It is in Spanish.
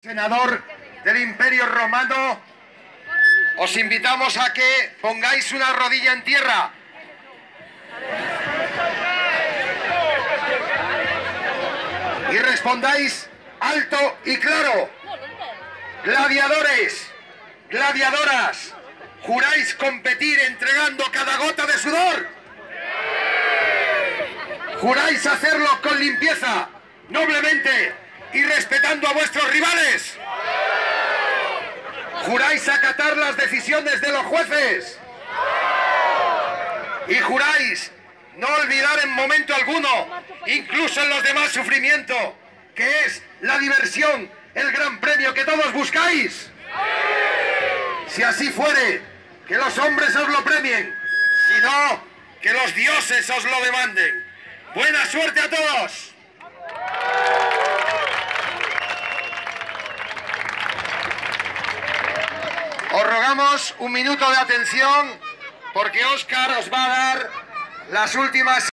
Senador del Imperio Romano, os invitamos a que pongáis una rodilla en tierra. Y respondáis alto y claro. Gladiadores, gladiadoras, ¿juráis competir entregando cada gota de sudor? ¿Juráis hacerlo con limpieza, noblemente y respetando a vuestros rivales? ¿Juráis acatar las decisiones de los jueces? ¿Y juráis no olvidar en momento alguno, incluso en los demás sufrimiento, que es la diversión, el gran premio que todos buscáis? Si así fuere, que los hombres os lo premien, si no, que los dioses os lo demanden. ¡Buena suerte a todos! Os rogamos un minuto de atención porque Óscar os va a dar las últimas